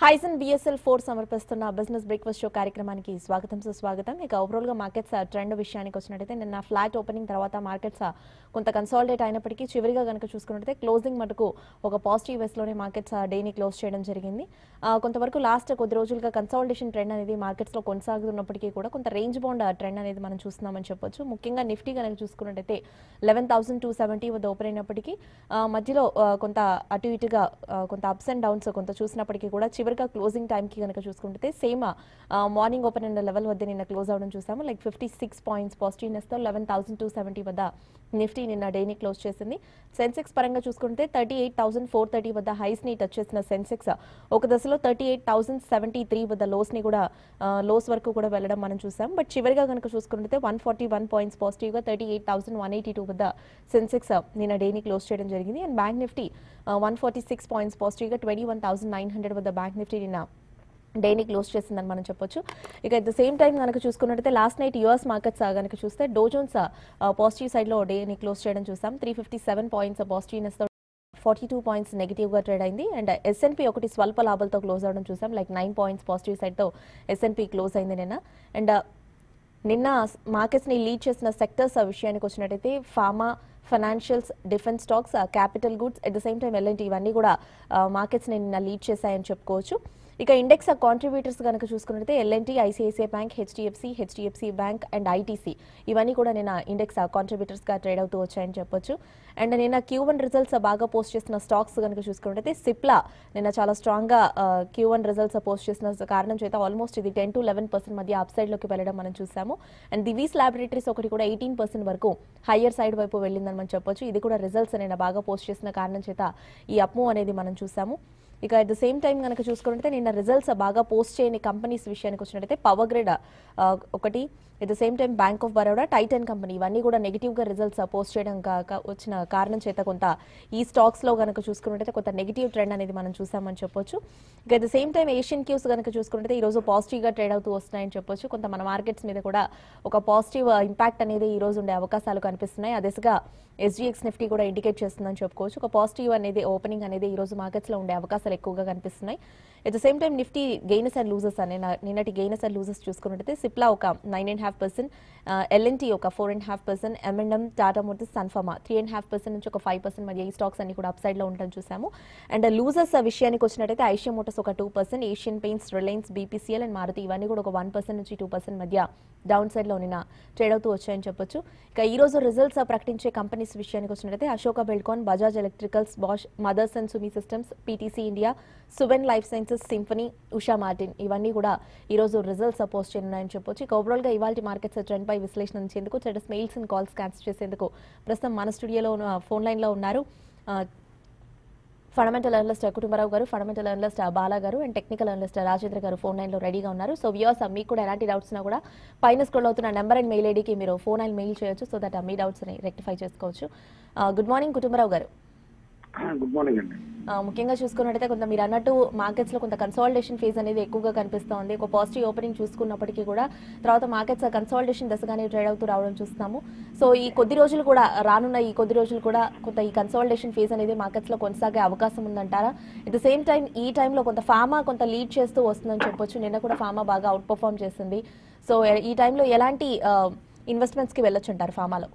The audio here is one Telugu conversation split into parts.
హైజన్ BSL-4 సమర్పిస్తున్న బిజినెస్ బ్రేక్ఫాస్ట్ షో కార్యక్రమానికి స్వాగతం సుస్వాగతం. ఇక ఓవరాల్ గా మార్కెట్స్ ట్రెండ్ విషయానికి వచ్చినట్లయితే నిన్న ఫ్లాట్ ఓపెనింగ్ తర్వాత మార్కెట్స్ కొంత కన్సాలిడేట్ అయినప్పటికీ చివరిగా గనుక చూసుకున్నట్లయితే క్లోజింగ్ మటుకు ఒక పాజిటివ్ వేస్ లోనే మార్కెట్స్ డేని క్లోజ్ చేయడం జరిగింది. కొంతవరకు లాస్ట్ కొద్ది రోజులుగా కన్సాలిడేషన్ ట్రెండ్ అనేది మార్కెట్స్ లో కొనసాగుతున్నప్పటికీ కూడా కొంత రేంజ్ బౌండ్ ట్రెండ్ అనేది మనం చూస్తున్నామని చెప్పొచ్చు. ముఖ్యంగా నిఫ్టీ గనుక చూసుకున్నట్లయితే 11,270 వద్ద ఓపెన్ అయినప్పటికీ మధ్యలో కొంత అటు ఇటుగా కొంత అప్స్ అండ్ డౌన్స్ కొంత చూసినప్పటికీ కూడా చివరిగా క్లోజింగ్ టైం కి గనుక చూసుకుంటే సేమ్ మార్నింగ్ ఓపెన్ అయిన లెవెల్ వద్ద నిన్న క్లోజ్ అవడం చూసాము. లైక్ 56 పాయింట్స్ పాజిటివ్నెస్ తో 11,270 వద్ద నిఫ్టీ నిన్న డేని క్లోజ్ చేసింది. సెన్సెక్స్ పరంగా చూసుకుంటే 38,430 వద్ద హైస్ ని టచ్ చేసిన సెన్సెక్స్ ఒక దశలో 38,073 వద్ద లోస్ ని కూడా లోస్ వరకు కూడా వెళ్ళడం మనం చూసాం. బట్ చివరిగా కనుక చూసుకుంటే 141 పాయింట్స్ పాజిటివ్ గా 38,182 వద్ద సెన్సెక్స్ నిన్న డేని క్లోజ్ చేయడం జరిగింది. And bank Nifty 146 points positive గా 21,900 వద్ద బ్యాంక్ నిఫ్టీ నిన్న డేని క్లోజ్ చేసిందని మనం చెప్పొచ్చు. ఇక అట్ ద సేమ్ టైం కనుక చూసుకున్నట్లయితే లాస్ట్ నైట్ యూఎస్ మార్కెట్స్ కనుక చూస్తే డో జోన్స్ పాజిటివ్ సైడ్ లో డేని క్లోజ్ చేయడం చూసాం. 357 పాయింట్స్ పాజిటివ్నెస్ తో 42 పాయింట్స్ నెగిటివ్ గా ట్రేడ్ అయింది. అండ్ S&P ఒకటి స్వల్ప లాభాలతో క్లోజ్ అవడం చూసాం. లైక్ 9 పాయింట్స్ పాజిటివ్ సైడ్ తో S&P క్లోజ్ అయింది నిన్న. అండ్ నిన్న మార్కెట్స్ ని లీడ్ చేసిన సెక్టర్స్ విషయానికి వచ్చినట్టయితే pharma, financials, defence stocks, capital goods, at the same time L&T ఇవన్నీ కూడా మార్కెట్స్ ని నిన్న లీడ్ చేశాయని చెప్పుకోవచ్చు. ఇక ఇండెక్స్ కాంట్రిబ్యూటర్స్ కనుక చూసుకున్నట్లయితే L&T, ICICI bank, HDFC bank and ITC ఇవన్నీ కూడా నిన్న ఇండెక్స్ కాంట్రిబ్యూటర్స్ గా ట్రేడ్ అవుతూ వచ్చాయని చెప్పొచ్చు. అండ్ నిన్న Q1 రిజల్ట్స్ బాగా పోస్ట్ చేసిన స్టాక్స్ కనుక చూసుకున్నట్లయితే సిప్లా నిన్న చాలా స్ట్రాంగ్ గా Q1 రిజల్ట్స్ పోస్ట్ చేసిన కారణం చేత ఆల్మోస్ట్ ఇది 10 to 11% మధ్య అప్ సైడ్ లోకి వెళ్ళడం మనం చూసాము. అండ్ దివీస్ ల్యాబొరేటరీస్ ఒకటి కూడా 18% వరకు హయ్యర్ సైడ్ వైపు వెళ్ళిందని మనం చెప్పొచ్చు. ఇది కూడా రిజల్ట్స్ నిన్న బాగా పోస్ట్ చేసిన కారణం చేత ఈ అప్ మూవ్ అనేది మనం చూసాము. ఇక అట్ ద సేమ్ టైం కనుక చూసుకుంటే నిన్న రిజల్ట్స్ బాగా పోస్ట్ చేయని కంపెనీస్ విషయానికి వచ్చినట్టయితే పవర్ గ్రిడ్ ఒకటి, at the same time bank of Baroda, Titan company ఇవన్నీ కూడా నెగిటివ్ గా రిజల్ట్స్ పోస్ట్ చేయడం వచ్చిన కారణం చేత కొంత ఈ స్టాక్స్ లో కనుక చూసుకున్నట్టయితే కొంత నెగిటివ్ ట్రెండ్ అనేది మనం చూసామని చెప్పొచ్చు. ఇక at the same time Asian cues కనుక చూసుకుంటే ఈ రోజు పాజిటివ్ గా ట్రేడ్ అవుతూ వస్తున్నాయని చెప్పొచ్చు. కొంత మన మార్కెట్స్ మీద కూడా ఒక పాజిటివ్ ఇంపాక్ట్ అనేది ఈ రోజు ఉండే అవకాశాలు కనిపిస్తున్నాయి. ఆ దిశగా SGX నిఫ్టీ కూడా ఇండికేట్ చేస్తుందని చెప్పుకోవచ్చు. ఒక పాజిటివ్ అనేది ఓపెనింగ్ అనేది ఈ రోజు మార్కెట్స్ లో ఉండే అవకాశాలు ఎక్కువగా కనిపిస్తున్నాయి. At the same time Nifty gainers and losers అనే నిన్నటి గెయినర్స్ అండ్ లూజర్స్ చూసుకున్నట్టయితే సిప్లా ఒక 9.5%, L&T ఒక 4.5%, M&M, టాటా మోటార్స్, సన్ఫార్మా 3.5% నుంచి ఒక 5% మధ్య ఈ స్టాక్స్ అన్ని కూడా అప్ సైడ్ లో ఉండడం చూసాము. అండ్ లూజర్స్ విషయానికి వచ్చినట్టయితే ఐషియా మోటార్స్ ఒక 2%, Asian paints, Reliance, BPCL and Maruti ఇవన్నీ కూడా ఒక 1% నుంచి 2% మధ్య డౌన్ సైడ్ లో నిన్న ట్రేడ్ అవుతూ వచ్చాయని చెప్పొచ్చు. ఇక ఈ రోజు రిజల్ట్స్ ప్రకటించే కంపెనీస్ విషయానికి వచ్చినట్టయితే Ashoka Buildcon, Bajaj electricals, Bosch, mothers and Sumi systems, PTC India, Suven life sciences, Symphony, Usha Martin ఇవన్నీ కూడా ఈ రోజు రిజల్ట్స్ పోస్ట్ చేయనున్నాయని చెప్పొచ్చు. ఇక ఓవరాల్ గా ఇవాళ మార్కెట్స్ ట్రెండ్ పై విశ్లేషణ చేసేందుకు చెడస్ మెయిల్స్ అండ్ కాల్స్ క్యాన్సిల్ చేసేందుకు ప్రస్తుతం మన స్టూడియోలో ఫోన్ లైన్ లో ఉన్నారు ఫండమెంటల్ అనలిస్ట్ కుటుంబరావు గారు, ఫండమెంటల్ అనలిస్ట్ బాలా గారు అండ్ టెక్నికల్ అనలిస్ట్ రాజేంద్ర గారు ఫోన్ లైన్ లో రెడీగా ఉన్నారు. సో వ్యూవర్స్ మీకు కూడా ఎలాంటి డౌట్స్ ఉన్నా కూడా పైన స్క్రోల్ అవుతున్న నెంబర్ అండ్ మెయిల్ ఐడికి మీరు ఫోన్ అండ్ మెయిల్ చేయొచ్చు. సో దట్ మీ డౌట్స్ ని రెక్టిఫై చేసుకోవచ్చు. గుడ్ మార్నింగ్ కుటుంబరావు గారు. గుడ్ మార్నింగ్ అండి. ముఖ్యంగా చూసుకున్నట్టయితే కొంత మీరు అన్నట్టు మార్కెట్స్ లో కొంత కన్సాలిడేషన్ ఫేజ్ అనేది ఎక్కువగా కనిపిస్తోంది. ఒక పాజిటివ్ ఓపెనింగ్ చూసుకున్నప్పటికీ కూడా తర్వాత మార్కెట్స్ కన్సాలిడేషన్ దశగానే ట్రేడ్ అవుతూ రావడం చూస్తున్నాము. సో ఈ కొద్ది రోజులు కూడా రానున్న ఈ కొద్ది రోజులు కూడా కొంత ఈ కన్సాలిడేషన్ ఫేజ్ అనేది మార్కెట్స్ లో కొనసాగే అవకాశం ఉందంటారా? ఎట్ ద సేమ్ టైం ఈ టైంలో కొంత ఫార్మా కొంత లీడ్ చేస్తూ వస్తుందని చెప్పొచ్చు. నిన్న కూడా ఫార్మా బాగా అవుట్ పర్ఫార్మ్ చేసింది. సో ఈ టైంలో ఎలాంటి ఇన్వెస్ట్మెంట్స్ కి వెళ్ళొచ్చు అంటారు ఫార్మాలో?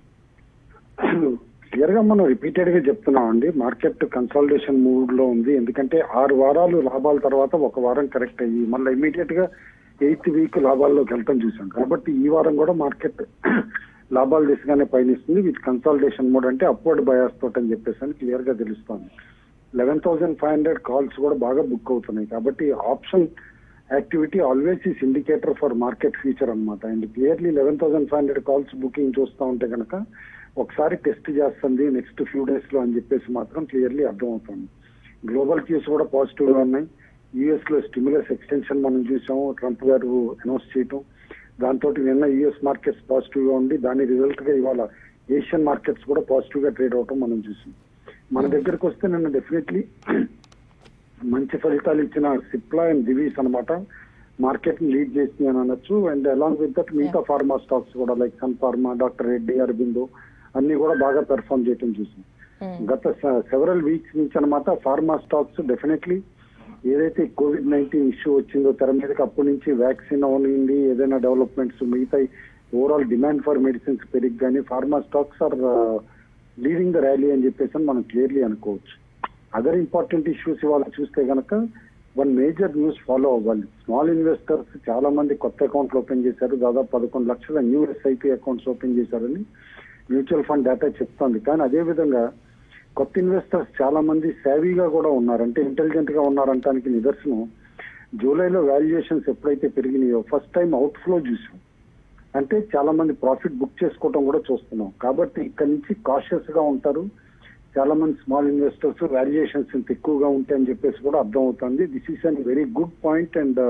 క్లియర్ గా మనం రిపీటెడ్ గా చెప్తున్నాం అండి, మార్కెట్ కన్సాలిడేషన్ మూడ్ లో ఉంది. ఎందుకంటే 6 వారాలు లాభాల తర్వాత ఒక వారం కరెక్ట్ అయ్యి మళ్ళీ ఇమీడియట్ గా 8th వీక్ లాభాల్లోకి వెళ్తాం చూసాం. కాబట్టి ఈ వారం కూడా మార్కెట్ లాభాల దిశగానే పయనిస్తుంది. విత్ కన్సాలిడేషన్ మోడ్ అంటే అప్వర్డ్ బయాస్ తోటి అని చెప్పేసి అని క్లియర్ గా తెలుస్తోంది. 11,500 కాల్స్ కూడా బాగా బుక్ అవుతున్నాయి. కాబట్టి option activity always is indicator for market future అనమాట. అండ్ క్లియర్లీ 11,500 కాల్స్ బుకింగ్ చూస్తూ ఉంటే కనుక ఒకసారి టెస్ట్ చేస్తుంది నెక్స్ట్ ఫ్యూ డేస్ లో అని చెప్పేసి మాత్రం క్లియర్లీ అర్థమవుతుంది. గ్లోబల్ క్యూస్ కూడా పాజిటివ్ గా ఉన్నాయి. యుఎస్ లో స్టిమ్యులస్ ఎక్స్టెన్షన్ మనం చూసాము, ట్రంప్ గారు అనౌన్స్ చేయటం, దాంతో నిన్న యుఎస్ మార్కెట్స్ పాజిటివ్ గా ఉండి దాని రిజల్ట్ గా ఇవాళ ఏషియన్ మార్కెట్స్ కూడా పాజిటివ్ గా ట్రేడ్ అవటం మనం చూసాం. మన దగ్గరకు వస్తే నిన్న డెఫినెట్లీ మంచి ఫలితాలు ఇచ్చిన సిప్లా అండ్ దివీస్ అనమాట మార్కెట్ ని లీడ్ చేసింది అని అనొచ్చు. అండ్ అలాంగ్ విత్ దట్ మిగతా ఫార్మా స్టాక్స్ కూడా like sun pharma, doctor Reddy, Aurobindo అన్ని కూడా బాగా పెర్ఫార్మ్ చేయటం చూసాం. గత సెవరల్ వీక్స్ నుంచి అనమాట ఫార్మా స్టాక్స్ డెఫినెట్లీ ఏదైతే COVID-19 ఇష్యూ వచ్చిందో తెర మీదకి అప్పటి నుంచి వ్యాక్సిన్ అవనింది, ఏదైనా డెవలప్మెంట్స్ మిగతా ఓవరాల్ డిమాండ్ ఫర్ మెడిసిన్స్ పెరిగి pharma stocks are leading the rally అని చెప్పేసి మనం క్లియర్లీ అనుకోవచ్చు. అదర్ ఇంపార్టెంట్ ఇష్యూస్ ఇవాళ చూస్తే కనుక వన్ మేజర్ న్యూస్ ఫాలో అవ్వాలి. స్మాల్ ఇన్వెస్టర్స్ చాలా మంది కొత్త అకౌంట్లు ఓపెన్ చేశారు. దాదాపు 11 లక్షల న్యూ SIP అకౌంట్స్ ఓపెన్ చేశారని మ్యూచువల్ ఫండ్ డేటా చెప్తోంది. కానీ అదే విధంగా కొత్త ఇన్వెస్టర్స్ చాలా మంది సేవీగా కూడా ఉన్నారు, అంటే ఇంటెలిజెంట్ గా ఉన్నారంటానికి నిదర్శనం జూలైలో వాల్యుయేషన్స్ ఎప్పుడైతే పెరిగినాయో ఫస్ట్ టైం అవుట్ ఫ్లో చూసాం. అంటే చాలా మంది ప్రాఫిట్ బుక్ చేసుకోవడం కూడా చూస్తున్నాం. కాబట్టి ఇక్కడ నుంచి కాషియస్ గా ఉంటారు చాలా మంది స్మాల్ ఇన్వెస్టర్స్. వాల్యుయేషన్స్ ఇంత ఎక్కువగా ఉంటాయని చెప్పేసి కూడా అర్థం అవుతుంది. This is an very good point and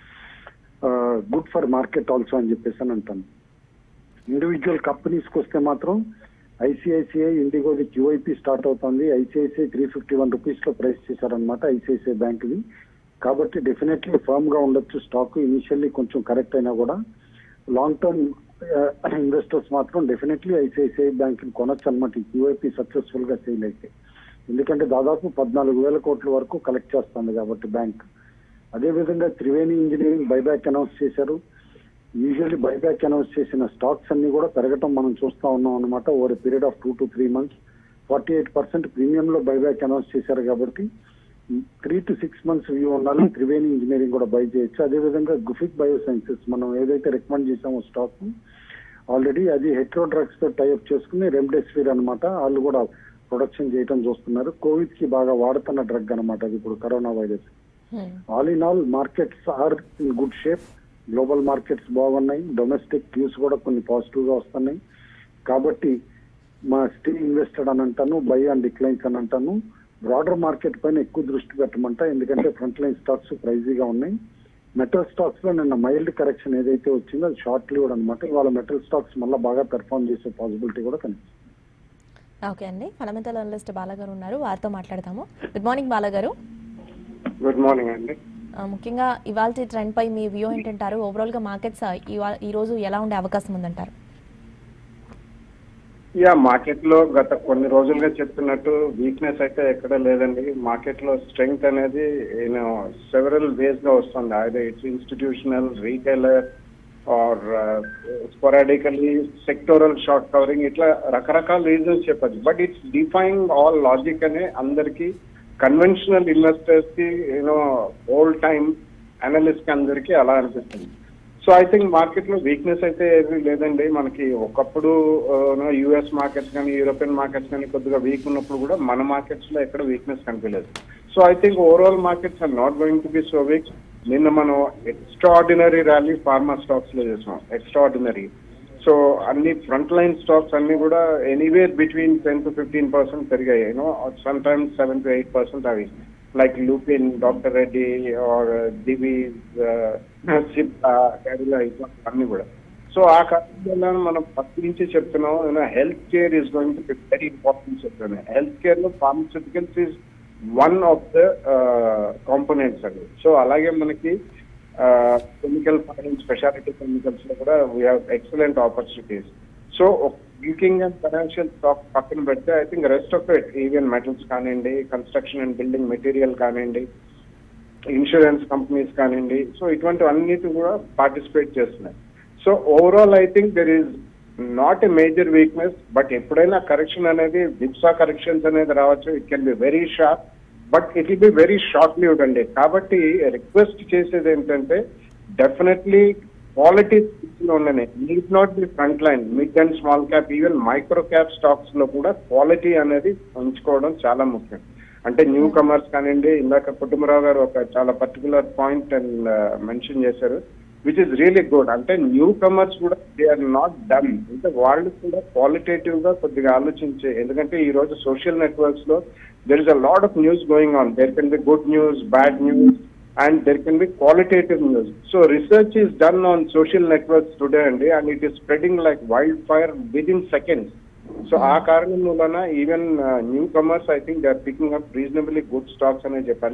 good for market also అని చెప్పేసి అని అంటాను. ఇండివిజువల్ కంపెనీస్కి వస్తే మాత్రం ICICI ఇండిగోది QIP స్టార్ట్ అవుతుంది. ICICI 351 రూపీస్ లో ప్రైస్ చేశారనమాట ICICI బ్యాంక్ది. కాబట్టి డెఫినెట్లీ ఫర్మ్ గా ఉండొచ్చు స్టాక్. ఇనిషియల్లీ కొంచెం కరెక్ట్ అయినా కూడా లాంగ్ టర్మ్ ఇన్వెస్టర్స్ మాత్రం డెఫినెట్లీ ICICI బ్యాంక్ కొనొచ్చు అనమాట ఈ QIP సక్సెస్ఫుల్ గా సేల్ అయితే. ఎందుకంటే దాదాపు 14,000 కోట్ల వరకు కలెక్ట్ చేస్తుంది కాబట్టి బ్యాంక్. అదేవిధంగా త్రివేణి ఇంజనీరింగ్ బైబ్యాక్ అనౌన్స్ చేశారు. యూజువల్లీ బైబ్యాక్ అనౌన్స్ చేసిన స్టాక్స్ అన్ని కూడా పెరగటం మనం చూస్తా ఉన్నాం అనమాట. Over period of 2 to 3 months 48% ప్రీమియంలో బైబ్యాక్ అనౌన్స్ చేశారు. కాబట్టి 3 to 6 months వ్యూ ఉండాలి. త్రివేణి ఇంజనీరింగ్ కూడా బై చేయొచ్చు. అదేవిధంగా గుఫిక్ బయోసైన్సెస్ మనం ఏదైతే రికమెండ్ చేసామో స్టాక్ ఆల్రెడీ అది హెట్రో డ్రగ్స్ తో టైఅప్ చేసుకుని రెమ్డెసివిర్ అనమాట వాళ్ళు కూడా ప్రొడక్షన్ చేయడం చూస్తున్నారు. కోవిడ్ కి బాగా వాడుతున్న డ్రగ్ అనమాట అది ఇప్పుడు corona virus. All in all markets are in good shape. Global markets బాగున్నాయి. డొమెస్టిక్ క్యూస్ కూడా కొన్ని పాజిటివ్ గా వస్తున్నాయి. కాబట్టి మా స్టే ఇన్వెస్టెడ్ అని అంటాను, బై అండ్ డిక్లైన్స్ అని అంటాను. బ్రాడర్ మార్కెట్ పైన ఎక్కువ దృష్టి పెట్టమంట, ఎందుకంటే ఫ్రంట్ లైన్ స్టాక్స్ ప్రైజీగా ఉన్నాయి. మెటల్ స్టాక్స్ లో నిన్న మైల్డ్ కరెక్షన్ ఏదైతే వచ్చిందో అది షార్ట్ లివ్డ్ అనమాట. ఇవాళ మెటల్ స్టాక్స్ మళ్ళీ బాగా పెర్ఫార్మ్ చేసే పాసిబిలిటీ కూడా కనిపిస్తుంది. ఓకే అండి, ఫండమెంటల్ అనలిస్ట్ బాలగారు ఉన్నారు, వారితో మాట్లాడతాము. గుడ్ మార్నింగ్ బాలగారు. గుడ్ మార్నింగ్ అండి. ముఖ్యంగా ఇవాళ ట్రెండ్ పై మీ వ్యూ ఏంటంటారు? ఓవరాల్ గా మార్కెట్స్ ఈ రోజు ఎలా ఉండే అవకాశం ఉందంటారు? మార్కెట్ లో గత కొన్ని రోజులుగా చెప్తున్నట్టు వీక్నెస్ అయితే ఎక్కడ లేదండి. మార్కెట్ లో స్ట్రెంగ్త్ అనేది సెవెరల్ వేస్ గా వస్తుంది. అదే it's institutional, retailer or sporadically sectoral short covering, ఇట్లా రకరకాల రీజన్స్ చెప్పచ్చు. But it's defying all logic అనే అందరికి కన్వెన్షనల్ ఇన్వెస్టర్స్ కి ఓల్డ్ టైమ్ అనలిస్ట్ కి అందరికి అలా అనిపిస్తుంది. సో ఐ థింక్ మార్కెట్ లో వీక్నెస్ అయితే ఏమీ లేదండి. మనకి ఒకప్పుడు యుఎస్ మార్కెట్స్ కానీ యూరోపియన్ మార్కెట్స్ కానీ కొద్దిగా వీక్ ఉన్నప్పుడు కూడా మన మార్కెట్స్ లో ఎక్కడ వీక్నెస్ కనిపించలేదు. So I think overall markets are not going to be so weak. నిన్న మనం ఎక్స్ట్రాఆర్డినరీ ర్యాలీ ఫార్మా స్టాక్స్ లో చేసాం, ఎక్స్ట్రాఆర్డినరీ. సో అన్ని ఫ్రంట్ లైన్ స్టాక్స్ అన్ని కూడా ఎనీవేర్ బిట్వీన్ 10 to 15% పెరిగాయి. సమ్ టైమ్స్ 7 to 8% అవి, like Lupin, doctor Reddy or Divi's, సిప్, కేరళ, అన్ని కూడా. సో ఆ కారణంగా మనం ఫస్ట్ నుంచి చెప్తున్నాం health care is going to be very important చెప్తున్నాను. హెల్త్ కేర్ లో pharmaceuticals is one of the components అండి. సో అలాగే మనకి కెమికల్ ఫైనాన్స్, స్పెషాలిటీ కెమికల్స్ లో కూడా we have excellent opportunities. So banking and financial stock పక్కన పెడితే I think rest of it, even metals కానివ్వండి, కన్స్ట్రక్షన్ అండ్ బిల్డింగ్ మెటీరియల్ కానివ్వండి, ఇన్సూరెన్స్ కంపెనీస్ కానివ్వండి, సో ఇటువంటివన్నిటి కూడా పార్టిసిపేట్ చేస్తున్నాయి. So overall I think there is not a major weakness. But ఎప్పుడైనా కరెక్షన్ అనేది విప్సా కరెక్షన్స్ అనేది రావచ్చు. It can be very sharp, but it will be very short lived అండి. కాబట్టి రిక్వెస్ట్ చేసేది ఏంటంటే డెఫినెట్లీ క్వాలిటీ లో ఉన్నాయి. Need not be front line, mid and small cap, even micro cap stocks లో కూడా క్వాలిటీ అనేది ఉంచుకోవడం చాలా ముఖ్యం. అంటే న్యూ కమర్స్ కానివ్వండి, ఇందాక కుటుంబరావు గారు ఒక చాలా పర్టికులర్ పాయింట్ అండ్ మెన్షన్ చేశారు, విచ్ ఇస్ రియలీ గుడ్. అంటే న్యూ కమర్స్ కూడా దే ఆర్ నాట్ డన్, అంటే వాళ్ళు కూడా క్వాలిటేటివ్ గా కొద్దిగా ఆలోచించే. ఎందుకంటే ఈ రోజు సోషల్ నెట్వర్క్స్ లో there is a lot of news going on. There can be good news, bad news, and there can be qualitative news. So research is done on social networks today and it is spreading like wildfire within seconds. So aa karanam mulana even newcomers I think they are picking up reasonably good stocks ane cheppali.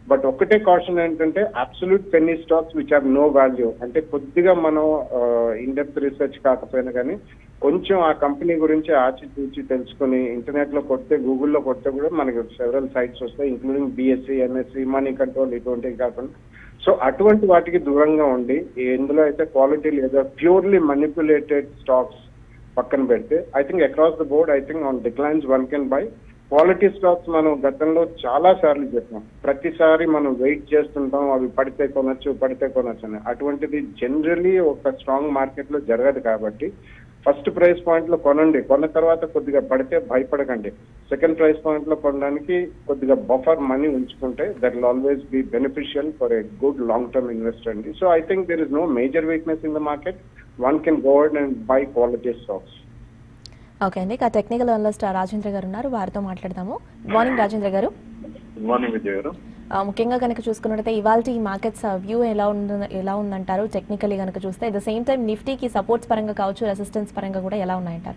But ఒకటే కాషన్ ఏంటంటే absolute penny stocks which have no value, అంటే కొద్దిగా మనం ఇన్ డెప్త్ రీసెర్చ్ కాకపోయినా కానీ కొంచెం ఆ కంపెనీ గురించి ఆచితూచి తెలుసుకుని ఇంటర్నెట్ లో కొడితే, గూగుల్లో కొడితే కూడా మనకి సెవరల్ సైట్స్ వస్తాయి, including BSE, NSE, Moneycontrol, ఇటువంటివి కాకుండా. సో అటువంటి వాటికి దూరంగా ఉండి ఎందులో అయితే క్వాలిటీ లేదా ప్యూర్లీ మనిపులేటెడ్ స్టాక్స్ పక్కన పెడితే I think across the board I think on declines one can buy. Quality stocks మనం గతంలో చాలా సార్లు చెప్పాం, ప్రతిసారి మనం వెయిట్ చేస్తుంటాం అవి పడితే కొనొచ్చు అని. అటువంటిది జనరలీ ఒక స్ట్రాంగ్ మార్కెట్ లో జరగదు. కాబట్టి ఫస్ట్ ప్రైస్ పాయింట్ లో కొనండి, కొన్న తర్వాత కొద్దిగా పడితే భయపడకండి. సెకండ్ ప్రైస్ పాయింట్ లో కొనడానికి కొద్దిగా బఫర్ మనీ ఉంచుకుంటే that will always be beneficial for a good long term investor అండి. So I think there is no major weakness in the market, one can go out and buy quality stocks. Okay అండి, ఇక టెక్నికల్ అనలిస్ట్ రాజేంద్ర గారు ఉన్నారు, వారితో మాట్లాడదాము. గుడ్ మార్నింగ్ రాజేంద్ర గారు. గుడ్ మార్నింగ్ విజయ్ గారు. ముఖ్యంగా కనుక చూసుకున్నట్లయితే ఇవాళ ఈ మార్కెట్స్ వ్యూ ఎలా ఉందంటారు టెక్నికలీ కనుక చూస్తే? అట్ ద సేమ్ టైం నిఫ్టీకి సపోర్ట్స్ పరంగా కావచ్చు, రెసిస్టెన్స్ పరంగా కూడా ఎలా ఉన్నాయంటారు?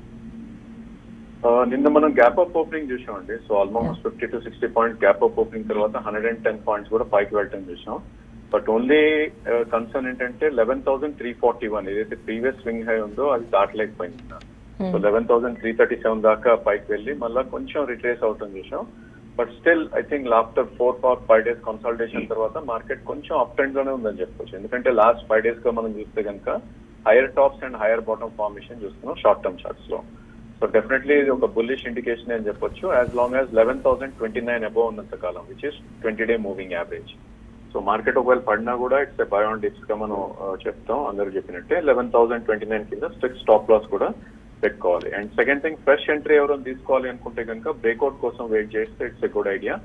నిన్న మనం గ్యాప్ అప్ ఓపెనింగ్ చూసామండి. So almost 50 to 60 points gap up opening తర్వాత 110 పాయింట్స్ కూడా పైకి వెళ్ళటం చూసాం. బట్ ఓన్లీ కన్సర్న్ ఏంటంటే 11,341 ఏదైతే ప్రీవియస్ స్వింగ్ హై ఉందో అది దాటలేకపోయింది. సో 11,337 దాకా పైకి వెళ్ళి మళ్ళీ కొంచెం రిట్రేస్ అవటం చూసాం. But still I think after 4 or 5 days consultation తర్వాత మార్కెట్ కొంచెం అప్ ట్రెండ్ లోనే ఉందని చెప్పుకోవచ్చు. ఎందుకంటే లాస్ట్ 5 days గా మనం చూస్తే కనుక higher tops and higher bottom formation చూస్తున్నాం షార్ట్ టర్మ్ చార్ట్స్ లో. సో డెఫినెట్లీ ఇది ఒక బుల్లిష్ ఇండికేషన్ అని చెప్పొచ్చు, యాజ్ లాంగ్ యాజ్ 11,029 అబోవ్ ఉన్నంత కాలం, which is 20-day moving average. So market ఒకవేళ పడినా కూడా ఇట్స్ బై ఆన్ డిప్స్ గా మనం చెప్తాం, అందరూ చెప్పినట్టే 11,029 కింద స్ట్రిక్ట్ స్టాప్ లాస్ కూడా పెట్టుకోవాలి. And second thing, fresh entry ఎవరైనా తీసుకోవాలి అనుకుంటే కనుక బ్రేక్అవుట్ కోసం వెయిట్ చేస్తే it's a good idea.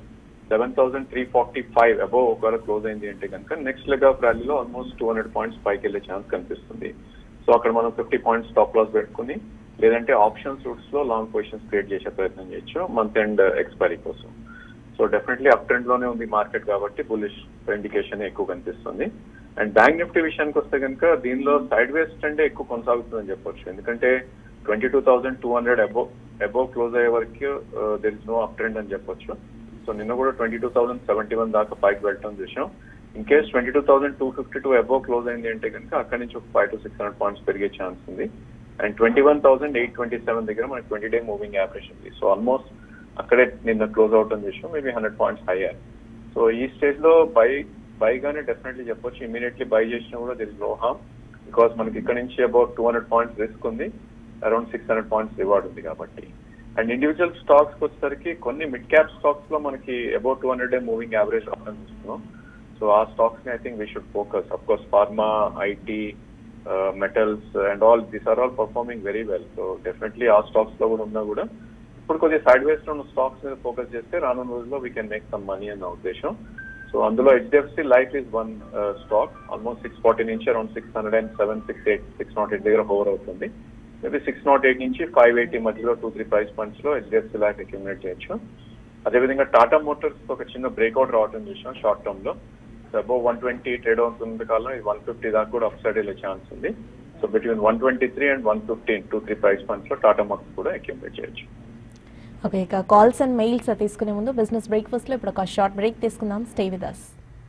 11,345 above ఒకవేళ క్లోజ్ అయింది అంటే కనుక నెక్స్ట్ లెగ్ ఆఫ్ ర్యాలీలో ఆల్మోస్ట్ 200 పాయింట్స్ పైకి వెళ్ళే ఛాన్స్ కనిపిస్తుంది. సో అక్కడ మనం 50 పాయింట్స్ స్టాప్ లాస్ పెట్టుకుని లేదంటే ఆప్షన్ సూట్స్ లో లాంగ్ పొజిషన్స్ క్రియేట్ చేసే ప్రయత్నం చేయొచ్చు మంత్ ఎండ్ ఎక్స్పైరీ కోసం. సో డెఫినెట్లీ అప్ ట్రెండ్ లోనే ఉంది మార్కెట్ కాబట్టి బుల్లిష్ ఇండికేషన్ ఎక్కువ కనిపిస్తుంది. అండ్ బ్యాంక్ నిఫ్టీ విషయానికి వస్తే కనుక దీనిలో సైడ్ వేస్ ట్రెండ్ ఎక్కువ కొనసాగుతుందని చెప్పొచ్చు. ఎందుకంటే 22,200 అబోవ్ క్లోజ్ అయ్యే వరకు there is no up trend అని చెప్పొచ్చు. సో నిన్న కూడా 22,071 దాకా పైకి వెళ్ళటం చూసాం. ఇన్ కేస్ 22,252 అబోవ్ క్లోజ్ అయింది అంటే కనుక అక్కడి నుంచి ఒక 500 to 600 పాయింట్స్ పెరిగే ఛాన్స్ ఉంది. అండ్ 21,827 దగ్గర మనకి 20-day మూవింగ్ యావరేజ్ ఉంది. సో ఆల్మోస్ట్ అక్కడే నిన్న క్లోజ్ అవటం చూసాం, మేబీ 100 పాయింట్స్ హైయర్. సో ఈ స్టేజ్ లో బై గానే డెఫినెట్లీ చెప్పొచ్చు. ఇమీడియట్లీ బై చేసినా కూడా there is no harm, because మనకి ఇక్కడ నుంచి అబౌట్ 200 పాయింట్స్ రిస్క్ ఉంది, అరౌండ్ 600 పాయింట్స్ రివార్డ్ ఉంది కాబట్టి. అండ్ ఇండివిజువల్ స్టాక్స్ వచ్చేసరికి కొన్ని మిడ్ క్యాప్ స్టాక్స్ లో మనకి అబౌట్ 200-day మూవింగ్ యావరేజ్ రావడం చూస్తున్నాం. సో ఆ స్టాక్స్ ని I think we should focus. Of course pharma, IT, metals and all these are all performing very well. So definitely ఆ స్టాక్స్ లో కూడా ఉన్నా కూడా ఇప్పుడు కొద్దిగా సైడ్ వేస్ లో ఉన్న స్టాక్స్ మీద ఫోకస్ చేస్తే రానున్న రోజుల్లో we can make some money అన్న ఉద్దేశం. సో అందులో HDFC life is one stock. Almost 640 నుంచి అరౌండ్ 607, 608, 608 దగ్గర హోవర్ అవుతుంది. మేబీ 608 నుంచి 580 మధ్యలో 2-3 ప్రైస్ పాయింట్స్ లో హెచ్డిఎఫ్సి లైఫ్ అక్యుములేట్ చేయొచ్చు. అదేవిధంగా టాటా మోటార్స్ ఒక చిన్న బ్రేక్అవుట్ రావడం చూసాం షార్ట్ టర్మ్ లో. అబౌవ్ 120 ట్రేడ్ అవుతున్న కాలం ఇది 150 దాకా కూడా అప్ సైడ్ వెళ్ళే ఛాన్స్ ఉంది. So between 123 and 115 2-3 price points లో టాటా మోటార్స్ కూడా అక్యుములేట్ చేయొచ్చు. ఓకే, ఇక కాల్స్ అండ్ మెయిల్స్ తీసుకునే ముందు బిజినెస్ బ్రేక్ఫాస్ట్ లో ఇప్పుడు ఒక షార్ట్ బ్రేక్ తీసుకుందాం. Stay with us.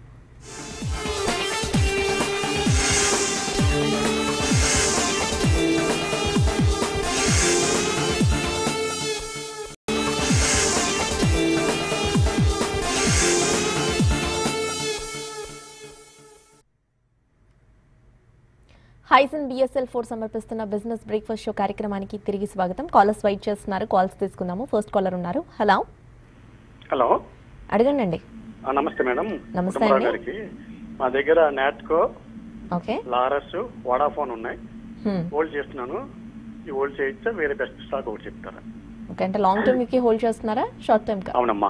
హైసన్ BSL4 సమర్పిస్తున్న బిజినెస్ బ్రేక్ఫాస్ట్ షో కార్యక్రమానికి తిరిగి స్వాగతం. కాలర్స్ వెయిట్ చేస్తున్నారు, కాల్స్ తీసుకుందాము. ఫస్ట్ కాలర్ ఉన్నారు. హలో హలో, అడగండి అండి. నమస్తే మేడం. నమస్తే అండి. మా దగ్గర నాట్కో, ఓకే, లారస్, వడాఫోన్ ఉన్నాయి. హోల్డ్ చేస్తున్నాను. ఈ హోల్డ్ చేయొచ్చా, వేరే బెస్ట్ స్టాక్ ఒకటి చెప్తారా? ఓకే, అంటే లాంగ్ టర్మ్ కి హోల్డ్ చేస్తున్నారా, షార్ట్ టర్మ్ కా? అవునమ్మా.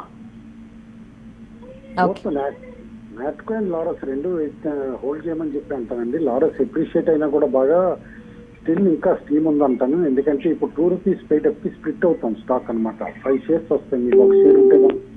నాట్కో అండ్ లారస్ రెండు హోల్డ్ చేయమని చెప్పి అంటానండి. లారస్ ఎప్రిషియేట్ అయినా కూడా బాగా స్టిల్ ఇంకా స్టీమ్ ఉందంటాను. ఎందుకంటే ఇప్పుడు 2 rupees పేటప్కి స్ప్లిట్ అవుతాం స్టాక్ అనమాట. 5 shares వస్తాయి. మీకు ఒక షేర్ ఉంటే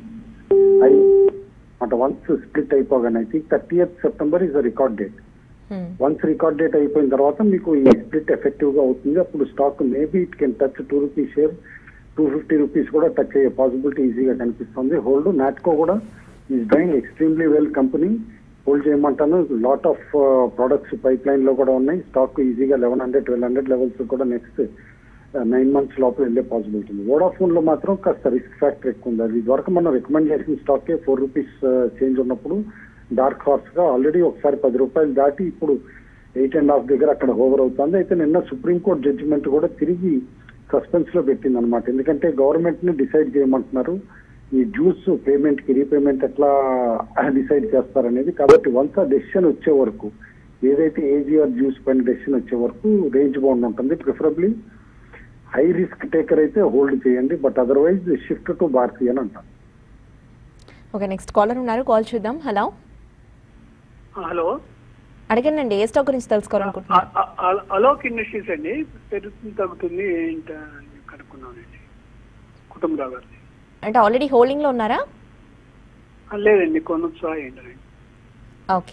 వన్స్ స్ప్లిట్ అయిపోగానే I think 30th September is a record date. Once record date అయిపోయిన తర్వాత మీకు ఈ స్ప్లిట్ ఎఫెక్టివ్ గా అవుతుంది. అప్పుడు stock maybe it can touch 2 rupees share, 250 rupees కూడా టచ్ అయ్యే పాసిబిలిటీ ఈజీగా కనిపిస్తుంది. హోల్డ్ నాట్కో కూడా is doing extremely well company. Hold చేయమంటాను. Lot of products pipe line లో కూడా ఉన్నాయి. స్టాక్ ఈజీగా 1100-1200 లెవెల్స్ కూడా నెక్స్ట్ 9 months లోపల వెళ్ళే పాసిబిలిటీ ఉంది. వోడాఫోన్ లో మాత్రం కాస్త రిస్క్ ఫ్యాక్టర్ ఎక్కువ ఉంది. అది ఇదివరకు మనం రికమెండ్ చేసిన స్టాక్ ₹4 చేంజ్ ఉన్నప్పుడు డార్క్ హార్స్ గా ఆల్రెడీ ఒకసారి ₹10 దాటి ఇప్పుడు 8.5 దగ్గర అక్కడ ఓవర్ అవుతుంది. అయితే నిన్న సుప్రీంకోర్టు జడ్జిమెంట్ కూడా తిరిగి సస్పెన్స్ లో పెట్టింది అనమాట. ఎందుకంటే గవర్నమెంట్ ని డిసైడ్ చేయమంటున్నారు ఈ డ్యూస్ పేమెంట్ కి రీపేమెంట్ ఎట్లా డిసైడ్ చేస్తారనేది. కాబట్టి వన్స్ ఆ డెసిషన్ వచ్చే వరకు ఏదైతే ఏజీఆర్ డ్యూస్ పైన డెసిషన్ వచ్చే వరకు రేంజ్ బౌండ్ ఉంటుంది. ప్రిఫరబ్లీ హై రిస్క్ టేకర్ అయితే హోల్డ్ చేయండి, but otherwise shift to Bharatiya అని అంటారు. ఓకే, నెక్స్ట్ కాలర్ ఉన్నారు, కాల్ చూద్దాం. హలో హలో, అడగండి, ఏ స్టాక్ గురించి తెలుసుకోవాలనుకుంటున్నారు? అలోక్ ఇండస్ట్రీస్ అండి. పెరుగుతుంది తగ్గుతుంది ఏంటి కనుక్కున్నానండి. కుటుంబరావు గారు అంటే ఆల్రెడీ హోల్డింగ్ లో ఉన్నారా? లేదండి, కొనొచ్చా ఏంటండి. ఓకే,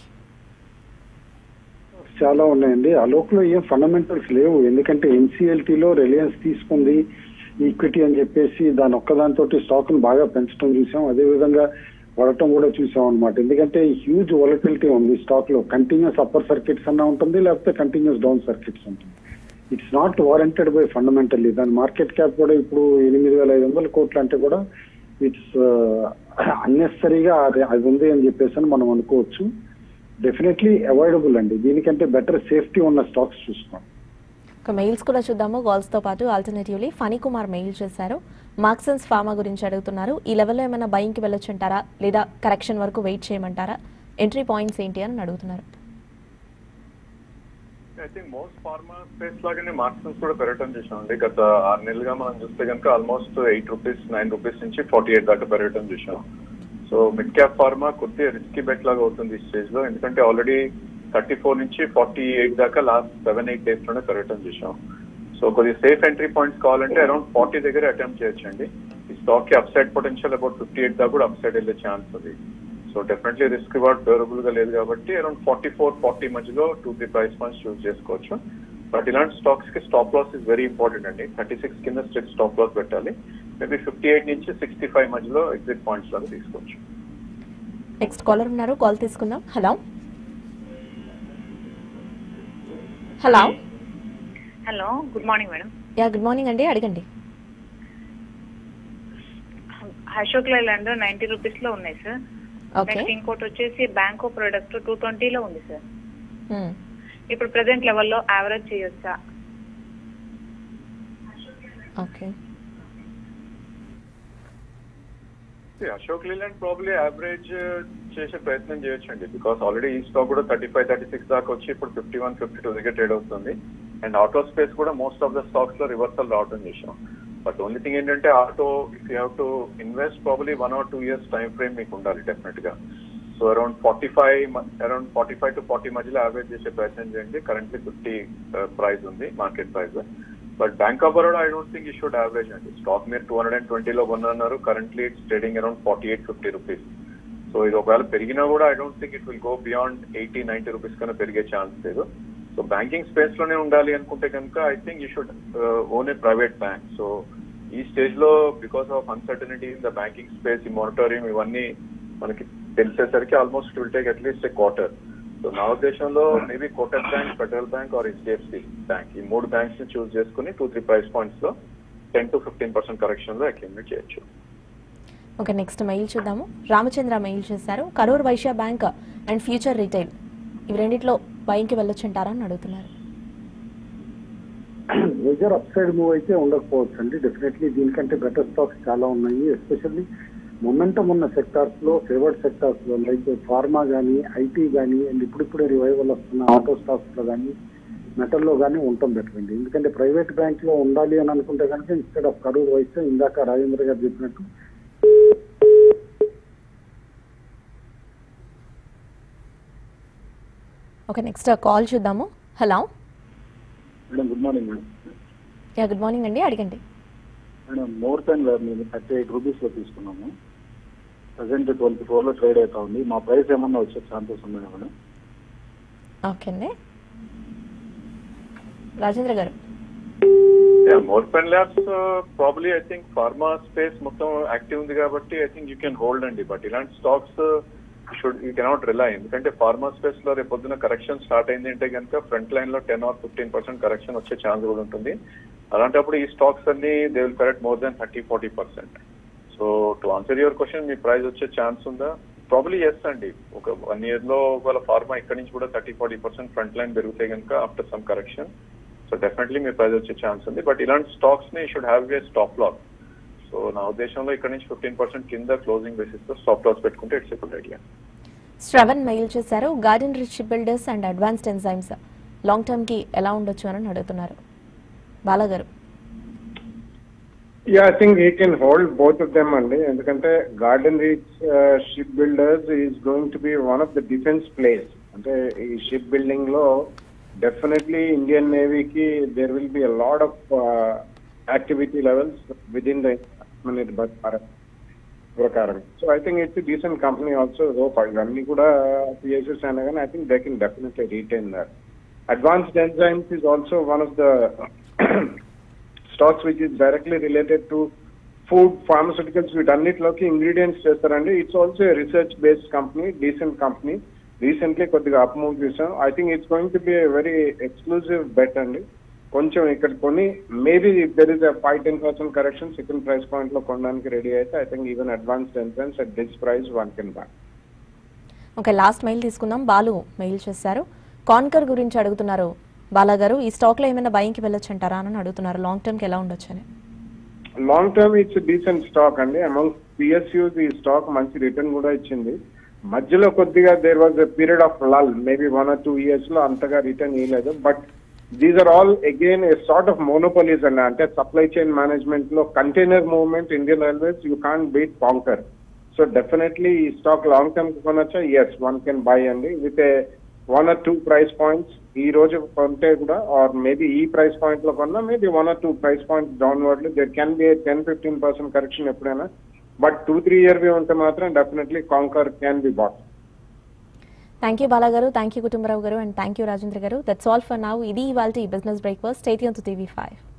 చాలా ఉన్నాయండి. అలోక్ లో ఏం ఫండమెంటల్స్ లేవు. ఎందుకంటే ఎన్సీఎల్టీ లో రిలయన్స్ తీసుకుంది ఈక్విటీ అని చెప్పేసి దాని ఒక్కదానితో స్టాక్ ను బాగా పెంచడం చూసాం. అదే విధంగా పడటం కూడా చూసాం అనమాట. ఎందుకంటే హ్యూజ్ వాలటిలిటీ ఉంది స్టాక్ లో. కంటిన్యూస్ అప్పర్ సర్కిట్స్ అన్నా ఉంటుంది, లేకపోతే కంటిన్యూస్ డౌన్ సర్కిట్స్ ఉంటుంది. It's not warranted by fundamentally. దాని మార్కెట్ క్యాప్ కూడా ఇప్పుడు 8,500 కోట్లు అంటే కూడా ఇట్స్ అన్నెసరీగా అది ఉంది అని చెప్పేసి మనం అనుకోవచ్చు. డెఫినెట్లీ అవాయిడబుల్ అండి. దీనికంటే బెటర్ సేఫ్టీ ఉన్న స్టాక్స్ చూసుకోండి. ఒక మెయిల్స్ కూడా చూద్దాము. కాల్స్ తో పాటు ఆల్టర్నేటివ్లీ ఫణి కుమార్ మెయిల్ చేశారు. మార్క్సన్స్ ఫార్మా గురించి అడుగుతున్నారు. ఈ లెవెల్లో ఏమైనా బయింగ్కి వెళ్ళొచ్చు అంటారా, లేదా కరెక్షన్ వరకు వెయిట్ చేయమంటారా? ఎంట్రీ పాయింట్స్ ఏంటి అని అడుగుతున్నారు. I think most pharma space లాగానే మార్క్సన్స్ కూడా పెరగటం చూసామండి. గత 6 నెలలుగా మనం చూస్తే కనుక ఆల్మోస్ట్ ₹8-9 నుంచి 48 దాకా పెరగటం చూసాం. సో మిడ్ క్యాప్ ఫార్మా కొద్దిగా రిస్కీ బెట్ లాగా అవుతుంది ఈ స్టేజ్ లో. ఎందుకంటే ఆల్రెడీ 34 నుంచి 48 దాకా లాస్ట్ 7-8 డేస్ లోనే పెరగటం చూసాం. సో కొద్దిగా సేఫ్ ఎంట్రీ పాయింట్స్ కావాలంటే అరౌండ్ 40 దగ్గర అటెంప్ట్ చేయొచ్చండి. ఈ స్టాక్ కి అప్సైడ్ పొటెన్షియల్ అబౌట్ 58 దాకా కూడా అప్సైడ్ వెళ్ళే ఛాన్స్ ఉంది. So definitely risk reward favourable గా లేదు కాబట్టి అరౌండ్ 44-40 మధ్యలో 2-3 ప్రైస్ పాయింట్స్ చూస్ చేసుకోవచ్చు. బట్ ఇలాంటి స్టాక్స్ కి stop loss is very important అండి. 36 కింద స్ట్రిక్ట్ స్టాప్ లాస్ పెట్టాలి. మేబీ 58 నుంచి 65 మధ్యలో ఎగ్జిట్ పాయింట్స్ లాగా తీసుకోవచ్చు. నెక్స్ట్ కాలర్ ఉన్నారు, కాల్ తీసుకుందాం. Hello hello hello, good morning madam. Yeah, good morning అండి, అడగండి. అశోక్ లైలాండ్ ₹90 లో ఉన్నాయి సార్. నెక్స్ట్ ఇంకోటి వచ్చేసి బ్యాంకో ప్రొడక్ట్ 220 లో ఉంది సార్. ఇప్పుడు ప్రెసెంట్ లెవెల్లో యావరేజ్ చేయొచ్చా? Okay, Ashok Leyland probably average చేసే ప్రయత్నం చేయొచ్చండి. బికాస్ ఆల్రెడీ ఈ స్టాక్ కూడా 35-36 దాకా వచ్చి ఇప్పుడు 51-52 దగ్గర ట్రేడ్ అవుతుంది. అండ్ ఆటో స్పేస్ కూడా మోస్ట్ ఆఫ్ ద స్టాక్స్ లో రివర్సల్ రావడం చేసాం. బట్ ఓన్లీ థింగ్ ఏంటంటే auto if you have to invest probably 1 or 2 years time frame మీకు ఉండాలి డెఫినెట్ గా. సో అరౌండ్ 45 to 40 మధ్యలో యావరేజ్ చేసే ప్రయత్నం చేయండి. కరెంట్లీ 50 ప్రైస్ ఉంది, market price. But bank of Baroda I don't think you should average అండి. స్టాక్ మీరు 220 లో కొన్నారు, currently it's trading around ₹48-50. So ఇది ఒకవేళ పెరిగినా కూడా I don't think it will go beyond ₹80-90 కన్నా పెరిగే ఛాన్స్ లేదు. సో బ్యాంకింగ్ స్పేస్ లోనే ఉండాలి అనుకుంటే కనుక I think you should own a private bank. So ఈ స్టేజ్ లో because of uncertainty in the banking space, ఈ మానిటరింగ్ ఇవన్నీ మనకి తెలిసేసరికి almost will take at least a quarter. So నా ఉద్దేశంలో maybe Kotak bank, Federal bank or HDFC bank, ఈ 3 బ్యాంక్స్ ని చూస్ చేసుకుని 2-3 ప్రైస్ పాయింట్స్ లో 10-15% కరెక్షన్ లో అక్యుములేట్ చేయొచ్చు. ఓకే, నెక్స్ట్ మెయిల్ చూద్దాము. రామచంద్ర మెయిల్ చేశారు. Karur Vysya bank and Future Retail ఇవి రెండిట్లో బయింగ్కి వెళ్ళొచ్చు అంటారా అని అడుగుతున్నారు. మేజర్ అప్సైడ్ మూవ్ అయితే ఉండకపోవచ్చు అండి. డెఫినెట్లీ దీనికంటే బెటర్ స్టాక్స్ చాలా ఉన్నాయి. ఎస్పెషల్లీ మొమెంటం ఉన్న సెక్టార్స్ లో, ఫేవర్డ్ సెక్టార్స్ లో లైక్ ఫార్మా కానీ, ఐటీ కానీ, అండ్ ఇప్పుడిప్పుడే రివైవల్ వస్తున్న ఆటో స్టాక్స్ లో కానీ, మెటల్ లో కానీ ఉండటం బెటర్ అండి. ఎందుకంటే ప్రైవేట్ బ్యాంక్ లో ఉండాలి అని అనుకుంటే కనుక ఇన్స్టెడ్ ఆఫ్ కరూర్ వైశ్య, ఇందాక రాజేంద్ర గారు చెప్పినట్టు ఓకే, నెక్స్ట్ కాల్ చూద్దాము. Hello madam, good morning madam. Yeah, good morning అండి, అడగండి. మేడం, మోర్టన్ మేము ₹38 లో తీసుకున్నాము. ప్రజెంట్ 24 లో ట్రేడ్ అవుతా ఉంది. మా ప్రైస్ ఏమన్నా వచ్చే ఛాన్సెస్ ఉన్నాయా మేడం? ఓకే అండి, Rajendra garu. Morepen labs probably I think pharma space మొత్తం యాక్టివ్ ఉంది కాబట్టి I think you can hold అండి. బట్ ఇలాంటి స్టాక్స్ యూ కెనాట్ రిలై, ఎందుకంటే ఫార్మా స్పేస్ లో రేపు పొద్దున కరెక్షన్ స్టార్ట్ అయింది అంటే కనుక ఫ్రంట్ లైన్ లో 10 or 15% కరెక్షన్ వచ్చే ఛాన్స్ కూడా ఉంటుంది. అలాంటప్పుడు ఈ స్టాక్స్ అన్ని they will correct more than 30-40%. So to answer your question, మీ ప్రైస్ వచ్చే ఛాన్స్ ఉందా? ప్రాబ్లీ ఎస్ అండి. ఒక 1 year లో ఒకవేళ ఫార్మా ఇక్కడి నుంచి కూడా 30-40% ఫ్రంట్ లైన్ పెరిగితే కనుక after some correction, so definitely మీ ప్రైస్ వచ్చే ఛాన్స్ ఉంది. బట్ ఇలాంటి స్టాక్స్ ని should have a stop loss. So నా ఉద్దేశంలో ఇక్కడ నుంచి 15% కింద క్లోజింగ్ బేసిస్ తో స్టాప్ లాస్ పెట్టుకుంటే it's a good idea. Shravan mail చేశారు, Garden Reach Builders and Advanced Enzymes long term కి ఎలా ఉండొచ్చు అని అడుగుతున్నారు. బాలగారు. Yeah, I think we can hold both of them అండి. ఎందుకంటే Garden Reach ship builders is going to be one of the defence place. అంటే ఈ షిప్ బిల్డింగ్ లో డెఫినెట్లీ ఇండియన్ నేవీకి there will be a lot of activity levels with in the ప్రకారం. So I think it's decent company also. ఇవన్నీ కూడా పిఎస్ఎస్ అయినా కానీ I think they can definitely retain that. Advanced Enzymes is also one of the stocks which is directly related to food, pharmaceuticals, వీటన్నిటిలోకి ఇంగ్రీడియంట్స్ చేస్తారండి. It's also research based company, decent company. Recently కొద్దిగా అప్ మూవ్ చేసాం. I think it's going to be very exclusive bet అండి. కొంచెం ఇక్కడ కొన్ని maybe there is 5-10% correction second price point లో కొనడానికి రెడీ అయితే I think even advanced entrance at this price one can buy. Okay, last mail తీసుకుందాం. బాలు మెయిల్ చేశారు, కాన్కర్ గురించి అడుగుతున్నారు. బాలాగారు, ఈ స్టాక్ లో ఏమైనా బయింగ్ కి వెళ్ళొచ్చు అంటారా అని అడుగుతున్నారు. లాంగ్ టర్మ్ కి ఎలా ఉండొచ్చు అని. Long term it's decent stock అండి. అమంగ్ పిఎస్యూస్ ఈ స్టాక్ మంచి రిటర్న్ కూడా ఇచ్చింది. మధ్యలో కొద్దిగా there was a period of lull, maybe 1 or 2 years లో అంతగా రిటర్న్ ఇవ్వలేదు. But these are all again a sort of monopolies అండి. అంటే సప్లై చైన్ మేనేజ్మెంట్ లో container movement Indian Railways you can't beat Concor. So definitely ఈ స్టాక్ లాంగ్ టర్మ్ కి కొనొచ్చా? ఎస్, వన్ కెన్ బై అండి with a 1 or 2 price points. ఈ రోజు కొంటే కూడా ఆర్ మేబీ ఈ ప్రైస్ పాయింట్ లో కొన్నా maybe 1 or 2 price points downward there can be 10-15% correction ఎప్పుడైనా. బట్ 2-3 year ఉంటే మాత్రం definitely Concor can be bought. Thank you బాలాగారు, thank you Kutumbarao garu, and thank you Rajendra garu. That's all for now. ఇది ఇవాల్టి business breakfast. Stay tune to TV5.